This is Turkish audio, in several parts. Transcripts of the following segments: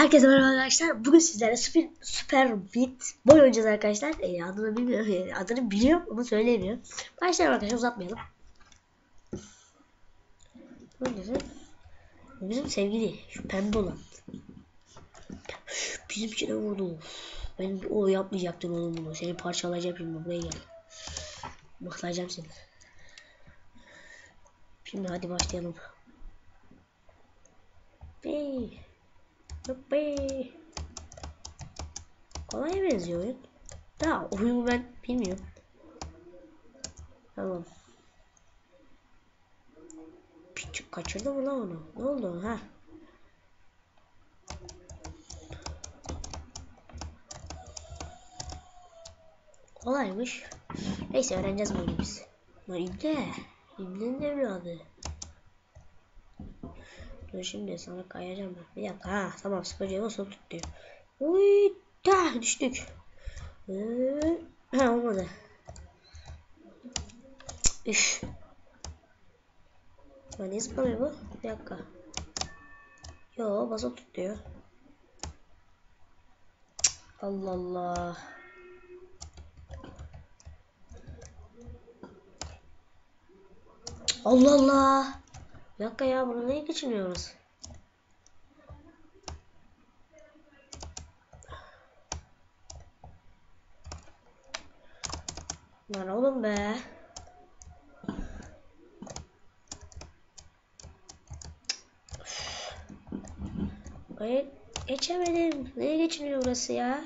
Herkese merhaba arkadaşlar. Bugün sizlerle süper bit boy oynayacağız arkadaşlar. Adını bilmiyorum. Adını biliyorum ama söyleyemiyorum. Başlayalım arkadaşlar, uzatmayalım. Bizim sevgili şu pembe olan. Bizimkine vurdu. Ben o yapmayacaktım oğlum bunu. Seni parçalayacağım şimdi, buraya gel. Mıhlayacağım seni. Şimdi hadi başlayalım. Bey. Bey. Kolay benziyor oyun. Daha oyunu ben bilmiyorum. Tamam. Küçük kaçırdı mı lan onu? Ne oldu ha? Kolaymış. Neyse, öğreneceğiz bunu biz. Lan İbne. İbne'nin evladı. Dur şimdi sana kayacağım ben. Bir dakika, ha tamam, sıkıcı nasıl tut diyor. Uy, düştük. Ha, olmadı. Üf. Ya ne zıplamıyor bu? Bir dakika. Yo, basılı tut diyor. Allah Allah. Allah Allah. Bir dakika ya, bunu neye geçiniyoruz? Lan oğlum be. Ay, geçemedim. Neye geçiniyor burası ya?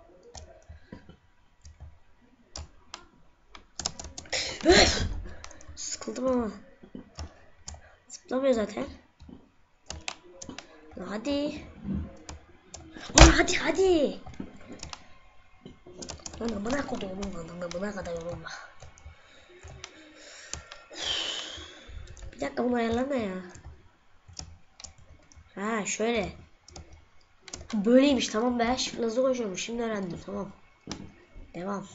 Sıkıldım ama. Zıplamıyor zaten. Hadi. Hadi. Lan amına koyduğum lan, amına kadar yorulma. Bir dakika, bunu ayarlama ya. Ha şöyle. Böyleymiş, tamam be. Hızlı koşuyormuş, şimdi öğrendim, tamam. Devam.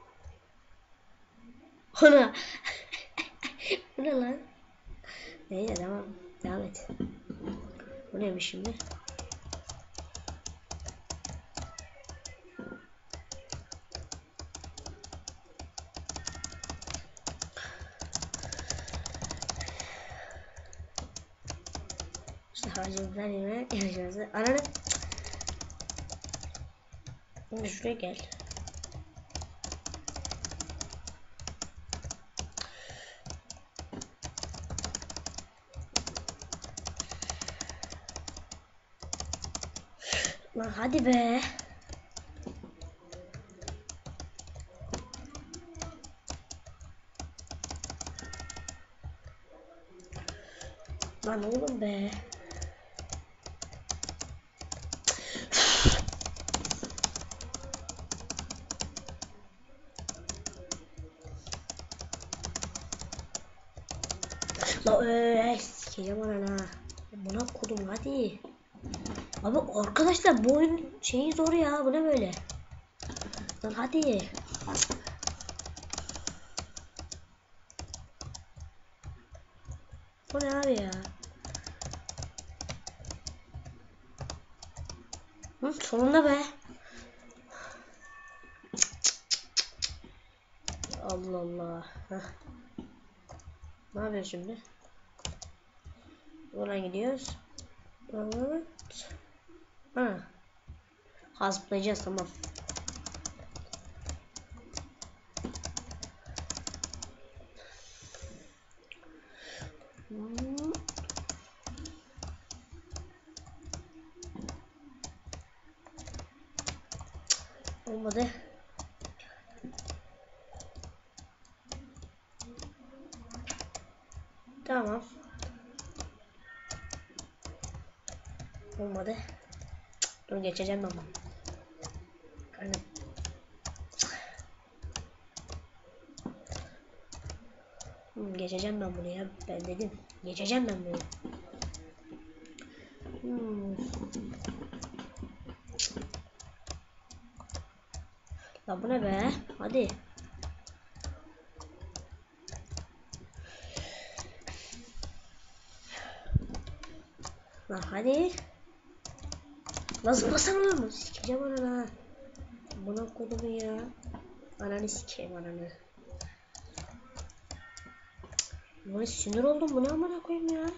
Ona. Bu ne lan? Neyse, devam et. Bu neymiş şimdi? İşte harcımızdan yemek yaşarız. Ananı. Şimdi şuraya gel. Lan hadi be. Lan oğlum be. La sikeceğim anana. Buna kodum hadi. Abi arkadaşlar, bu oyun şeyi zor ya. Bu ne böyle? Lan hadi. Bu ne abi ya? Hı, sonunda be. Allah Allah. Heh. Ne yapıyoruz şimdi? Buradan gidiyoruz. Evet. Ha. Hasıplayacağız, tamam. Olmadı. Tamam. Olmadı. Dur, geçeceğim ben bunu. Karnım. Geçeceğim ben bunu ya. Ben dedim. Geçeceğim ben bunu. La bu ne be? Hadi. Lan hadi. Nasıl basana mı? Sikeceğim ananı. Buna kodumu ya. Ananı sikeyim ananı. Buna sinir oldum, buna amına koyayım ya.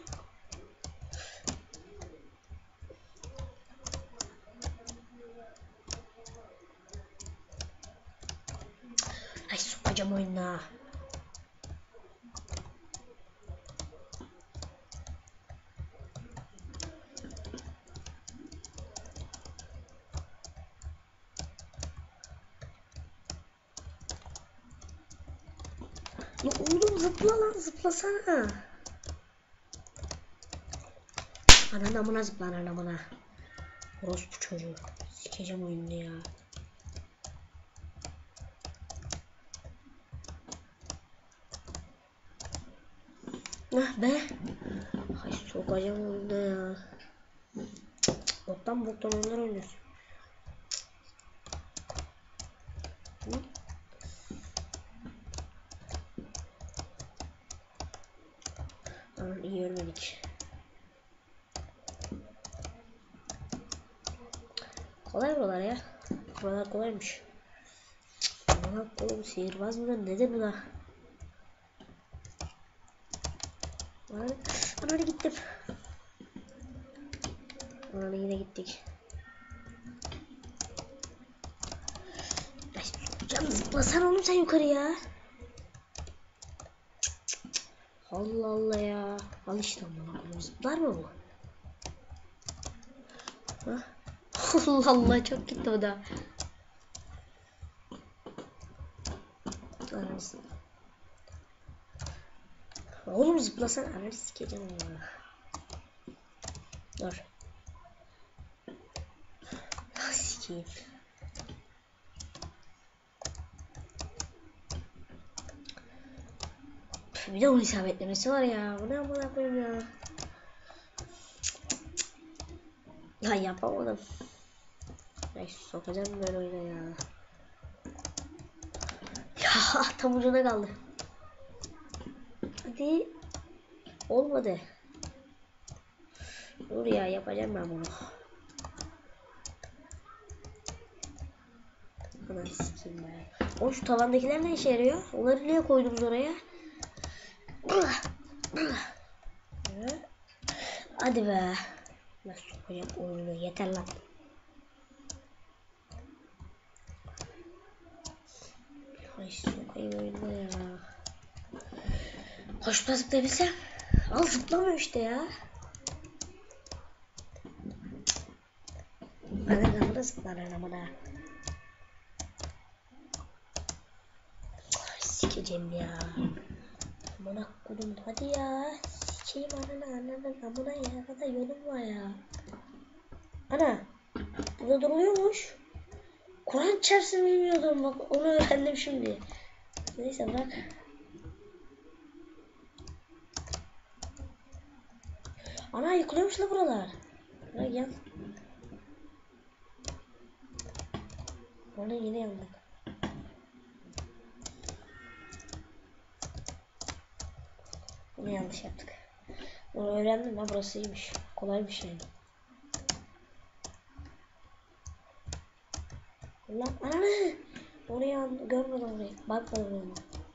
Ay sokacağım oyuna. Ya oğlum zıpla lan, zıplasana. Ananın amına zıpla, ananın amına. Orospu çocuğu. Sikeceğim oyunu ya. Ah be. Ay sokacağım oyunda ya. Boktan boktan oyunlar oynuyorsun. Hı? Aman iyi ölmedik. Kolay buralar ya. Buralar kolaymış. Aman oğlum sihirbaz mıdır nedir bu da? Ana gittim. Ana yine gittik. Can zıplasana oğlum sen yukarı ya. Allah Allah ya. Al işte amına. Zıplar mı bu? Ha? Allah Allah çok gitti o da. Anasını. Oğlum zıplasan ananı sikeceğim ya. Dur. Sikeyim. Bir de onun isabetlemesi var ya. Bu ne amına koyayım ya. Ya yapamadım. Ay sokacağım böyle oyuna ya. Ya tam ucuna kaldı. Hadi. Olmadı. Dur ya yapacağım ben bunu. Ana sikeyim be. O şu tavandakiler ne işe yarıyor? Onları niye koydunuz oraya? Hadi be. Nasıl sokacağım oyunu? Yeter lan. Ay sokayım oyunu ya. Hoşuna zıplayabilsem. Al zıplamıyor işte ya. Anamına zıplar anamına. Sikeceğim ya. Amına koydum hadi ya. Sikeyim ananın amına ya. Kadar yolum var ya. Ana. Burada duruluyormuş. Kur'an çarpsın bilmiyordum bak onu öğrendim şimdi. Neyse bırak. Ana yıkılıyormuş la buralar. Bırak gel. Ona yine yandık. Bunu yanlış yaptık. Bunu öğrendim ben burasıymış. Kolaymış yani. Lan ananı. Oraya görmedim orayı. Bakmadım onu.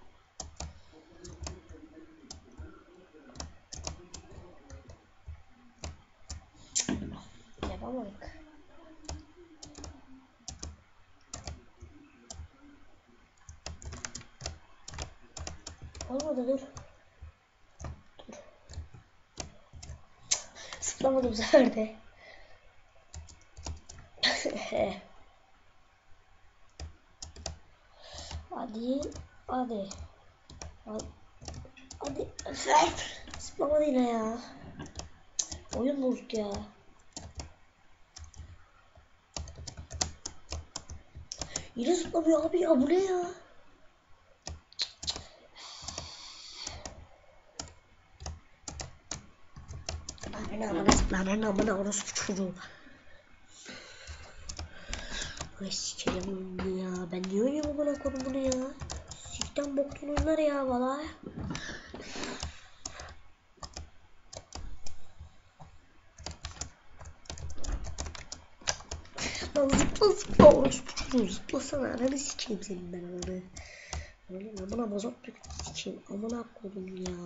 Yapamadık. Olmadı dur. Dur. Zıplamadım bu sefer de. Hadi. Hadi. Hadi. Zıplamadı yine ya. Oyun bozuk ya. Yine zıplamıyor abi ya bu ne ya? Ananı zıpla ananı orospu çocuğu. Ay sikerim bunu ya. Ben niye oynuyorum bana konu bunu ya? Sikten boktan oyunlar ya valla. zıpla orospu çocuğu, zıplasana, ananı sikeyim senin ben ananı. Öyle amına mazot sikeyim, amına koydum ya.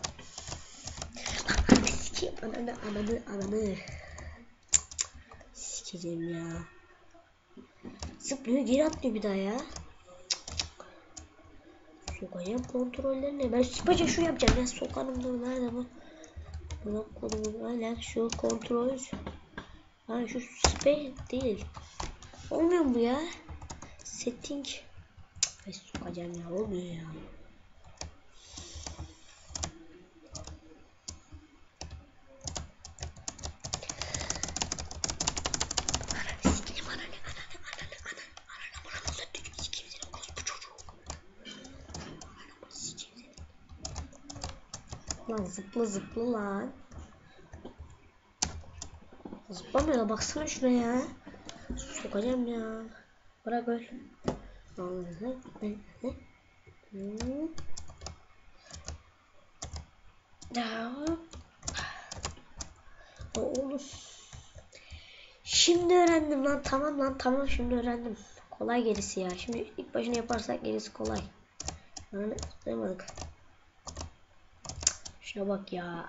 Ananı sikeyim, ananı. Sikeceğim ya. Zıplıyor geri atlıyor bir daha ya. Sokacağım kontrollerine. Ben sıpaca şu yapacağım ya, sokarım da nerede bu? Buna kodumu hala şu kontrol. Ha şu space değil. Olmuyor mu ya? Setting. Ben sokacağım ya, olmuyor ya. Lan zıpla lan. Zıplamıyor, baksana şuna ya. Sokacağım ya. Bırak öl. Oğlum. Şimdi öğrendim lan, tamam lan, tamam şimdi öğrendim. Kolay gerisi ya. Şimdi ilk başını yaparsak gerisi kolay. Anlamadık. Şuna bak ya.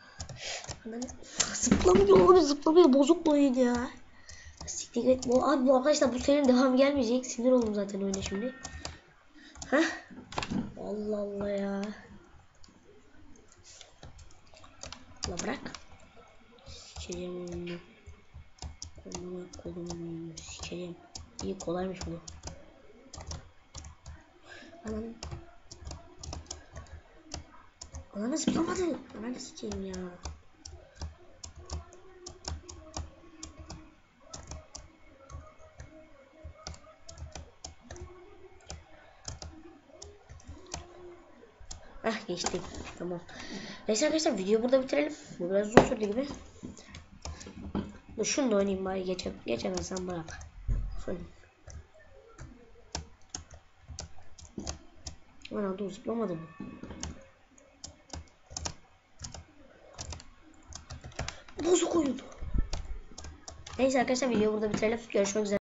Zıplamıyor abi, zıplamıyor, bozuk bu oyun ya. Siktir et. Abi bu arkadaşlar, bu serinin devamı gelmeyecek. Sinir oldum zaten oyuna şimdi. Heh. Allah Allah ya. La bırak. Sikeceğim. Kolumu sikeceğim. İyi, kolaymış bu. Ananı zıplamadı. Ananı sikeyim ya. Ah geçtim. Tamam. Neyse arkadaşlar, videoyu burada bitirelim. Bu biraz uzun sürdü gibi. Şunu da oynayayım bari, geçemezsem bırak. Ana dur, zıplamadım. Bozuk oyun. Neyse arkadaşlar, videoyu burada bitirelim. Görüşmek üzere.